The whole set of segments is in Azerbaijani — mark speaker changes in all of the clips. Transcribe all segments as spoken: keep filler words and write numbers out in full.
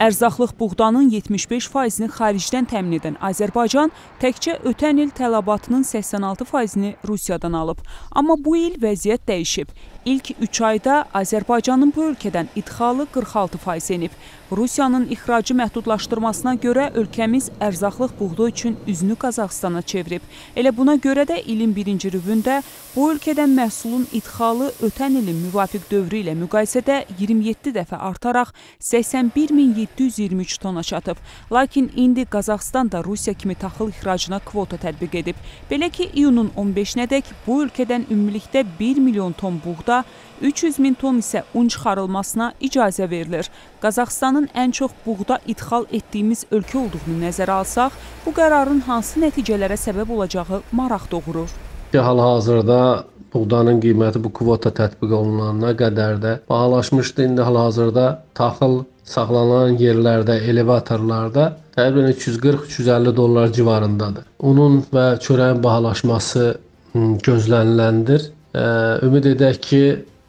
Speaker 1: Ərzaqlıq buğdanın yetmiş beş faizini xaricdən təmin edən Azərbaycan təkcə ötən il tələbatının səksən altı faizini Rusiyadan alıb. Amma bu il vəziyyət dəyişib. İlk üç ayda Azərbaycanın bu ölkədən idxalı qırx altı faiz enib. Rusiyanın ixracı məhdudlaşdırmasına görə ölkəmiz ərzaqlıq buğda üçün üzünü Qazaxstana çevirib. Elə buna görə də ilin birinci rübündə bu ölkədən məhsulun idxalı ötən ilin müvafiq dövrü ilə müqayisədə iyirmi yeddi dəfə artaraq səksən bir min yeddi yüz iyirmi üç tona çatıb. Lakin indi Qazaxstan da Rusiya kimi taxıl ixracına kvota tətbiq edib. Belə ki, iyunun on beşinədək bu ölkədən ümumilikdə bir milyon ton buğda, üç yüz min ton isə un çıxarılmasına icazə verilir. Qazaxstanın ən çox buğda idxal etdiyimiz ölkə olduğunu nəzərə alsaq, bu qərarın hansı nəticələrə səbəb olacağı maraq doğurur.
Speaker 2: Hal-hazırda buğdanın qiyməti bu kvota tətbiq olunana qədər də bahalaşmışdı. İndi hal-hazırda taxıl saxlanan yerlərdə, elevatorlarda təqribən üç yüz qırx üç yüz əlli dollar civarındadır. Unun və çörəyin bahalaşması gözləniləndir. Ümid edək ki,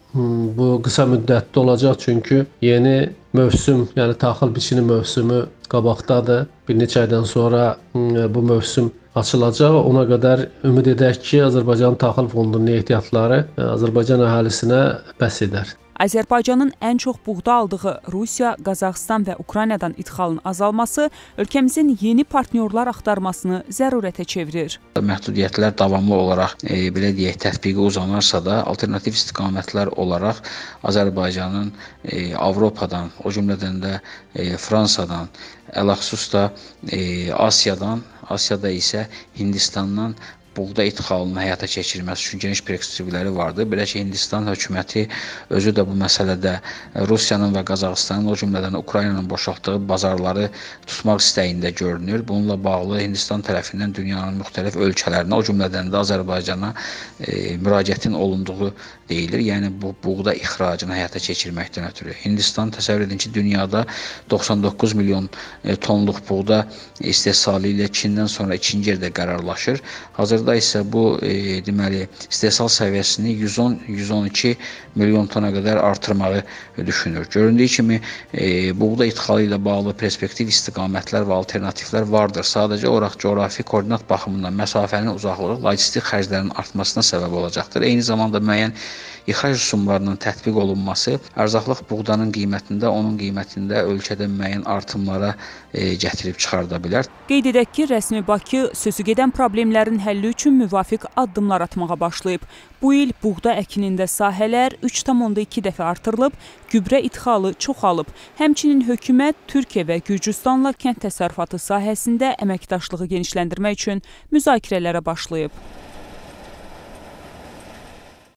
Speaker 2: bu qısa müddətli olacaq, çünki yeni mövsüm, yəni taxıl biçini mövsümü qabaqdadır. Bir neçə aydan sonra bu mövsüm açılacaq. Ona qədər ümid edək ki, Azərbaycan Taxıl Fondunun ehtiyatları Azərbaycan əhalisinə bəs edər.
Speaker 1: Azərbaycanın ən çox buğda aldığı Rusiya, Qazaxstan və Ukraynadan idxalın azalması ölkəmizin yeni partnyorlar axtarmasını zərurətə çevirir.
Speaker 3: Məhdudiyyətlər davamlı olaraq e, belə deyək, tətbiqi uzanarsa da alternativ istiqamətlər olaraq Azərbaycanın e, Avropadan, o cümlədən də e, Fransadan, ələxüsus da e, Asiyadan, Asiyada isə Hindistandan buğda idxalının həyata keçirilməsi üçün geniş perspektivləri vardır. Belə ki, Hindistan hökuməti özü də bu məsələdə Rusiyanın və Qazaxıstanın, o cümlədən Ukraynanın boşaltdığı bazarları tutmaq istəyində görünür. Bununla bağlı Hindistan tərəfindən dünyanın müxtəlif ölkələrinə, o cümlədən də Azərbaycana e, müraciətin olunduğu deyilir. Yəni, bu buğda ixracını həyata keçirməkdən ötürü. Hindistan təsəvvür edin ki, dünyada doxsan doqquz milyon e, tonluq buğda istehsalı ilə Çindən sonra ikinci yerdə qərarlaşır. Hazırda isə bu e, deməli istehsal səviyyəsini yüz on yüz on iki milyon tona qədər artırmağı düşünür. Göründüyü kimi e, buğda idxalı ilə bağlı perspektiv istiqamətlər və alternativlər vardır. Sadəcə olaraq coğrafi koordinat baxımından məsafənin uzaqlığı logistik xərclərin artmasına səbəb olacaqdır. Eyni zamanda müəyyən ixrac rüsumlarının tətbiq olunması ərzaqlıq buğdanın qiymətində, onun qiymətində ölkədə müəyyən artımlara e, gətirib çıxarda bilər.
Speaker 1: Qeyd edək ki, rəsmi Bakı sözügedən problemlərin həlli üçün müvafiq addımlar atmağa başlayıb. Bu il buğda əkinində sahələr üç tam onda iki dəfə artırılıb, gübrə idxalı çoxalıb. Həmçinin hökumət Türkiyə və Gürcüstanla kənd təsərrüfatı sahəsində əməkdaşlığı genişləndirmək üçün müzakirələrə başlayıb.